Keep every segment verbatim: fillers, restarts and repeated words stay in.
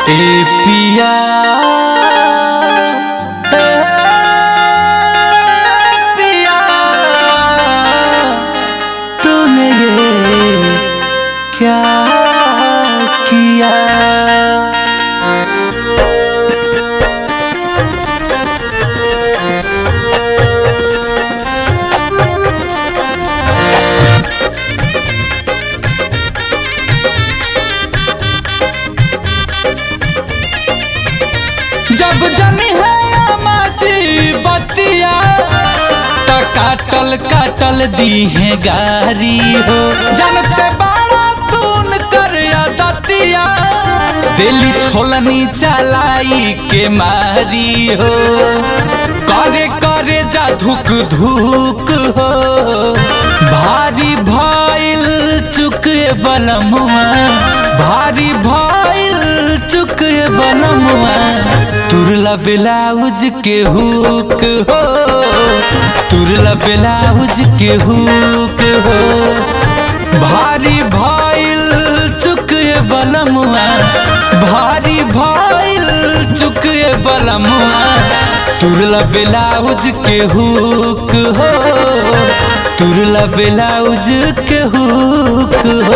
ए पिया ए पिया तूने ये क्या किया। जब जनी है माची बतिया तो काटल काटल दी है गारी हो। जानते बाड़ा तून कर दतिया दिल्ली छोलनी चलाई के मारी हो। करे करे जा धुक धुक हो भारी भइल चुक बलमुआ भारी भइल चुक बलमुआ। तुरला ब्लाउज के हुक हो तुरला ब्लाउज के हुक हो भारी भइल चुक बलमुआ भारी भइल चुक बलमुआ। तुरला ब्लाउज के हुक हो तुरला ब्लाउज के हुक हो।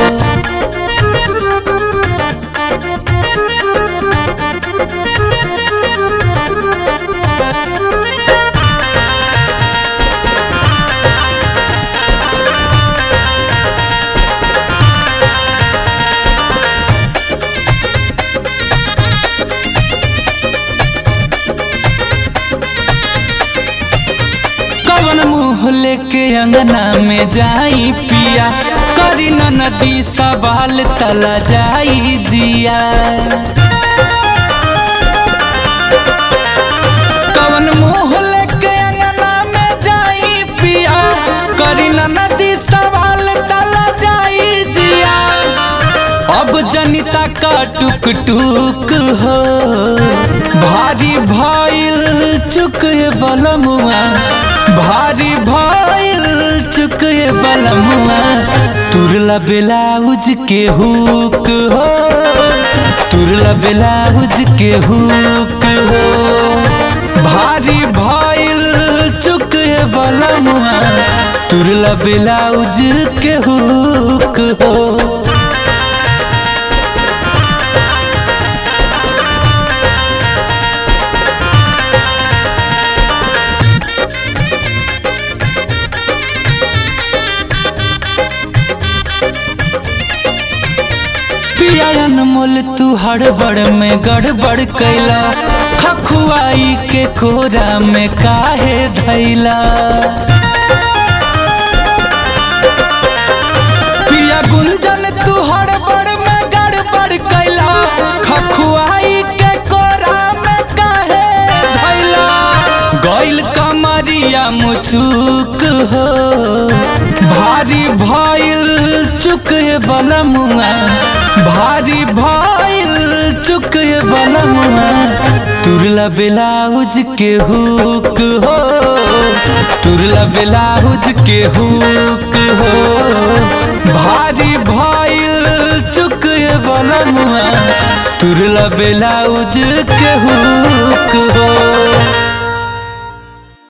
लेके अंगना में जाई पिया करी न नदी सवाल तला जाई जिया। कवन मुँह लेके अंगना में जाई पिया करी न नदी सवाल तला जाई जिया। अब जनिता का टुक टुक हो भारी भइल चुक बलमुआ भारी भइल चुक बलमुआ। तुरला ब्लाउज के हुक हो तुरला ब्लाउज के हुक हो भारी भइल चुक बलमुआ। तुरला ब्लाउज के हुक हो। अनमोल तू हड़बड़ में गड़बड़ कैला खखुआई के कोरा में काहे धैला। पिया गुंजन तू हड़बड़ में गड़बड़ कैला खखुआई के कोरा में काहे धैला। गइल कमरिया मुचुक हो भारी भइल चुक बलमुआ भारी भइल चुक बलमुआ। तुरला ब्लाउज के हुक हो तुरला ब्लाउज के हुक हो भारी भइल चुक बलमुआ। तुरला ब्लाउज के हुक हो।